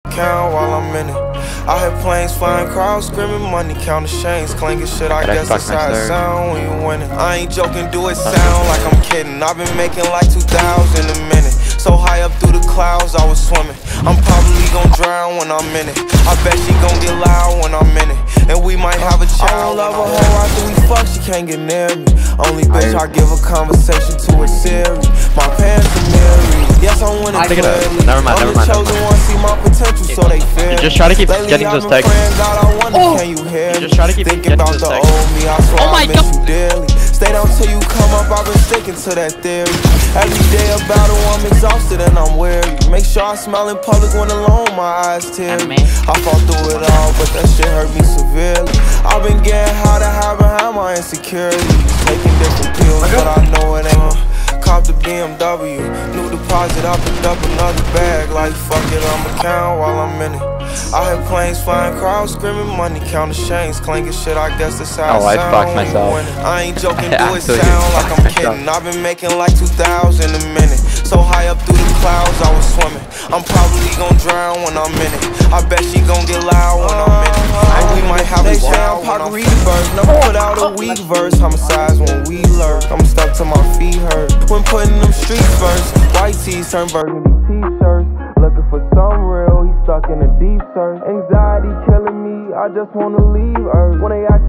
Count while I'm in it. I hear planes flying, crowds screaming, money counting chains, clanking shit. I guess that's how it sound when you winning. I ain't joking, do it sound like I'm kidding. I've been making like 2,000 a minute. So high up through the clouds, I was swimming. I'm probably gon' drown when I'm in it. I bet she gon' get loud when I'm in it. And we might have a child. I don't love a hoe after we fuck, she can't get near me. Only bitch I give a conversation to is Siri. My parents are married. Yes, I'm winning clearly. Never mind. I'm the chosen one, see my potential, so they fear me. Just try to keep getting those texts. God, I wonder, can you hear me? Just try to keep thinking about the old me, I swear I miss you dearly. Stay down till you come up, I've been sticking to that theory. Every day a battle, I'm exhausted and I'm weary. Make sure I smile in public when alone, my eyes teary. I fought through it all, but that shit hurt me severely. I've been getting high to hide behind my insecurities. Taking different pills, but I know it ain't. Cop the BMW, new deposit, I picked up another bag. Like fuck it, I'ma count while I'm in it. I hear planes flying, crowds screaming, money counting chains, clanking shit. I guess that's how it sound. I fucked myself. I ain't joking, do it sound like I'm kidding. I've been making like 2,000 a minute. So high up through the clouds, I was swimming. I'm probably gon' drown when I'm in it. I bet she gon' get loud when I'm in it. And we might have a child. Pocket reverse, never put out a weak verse. Homicides when we lurk. I'm stuck till my feet hurt. When putting them streets first, white tees turn burgundy t-shirts. Looking for some real, he stuck in a deep search. Anxiety killing me, I just wanna leave Earth. When they ask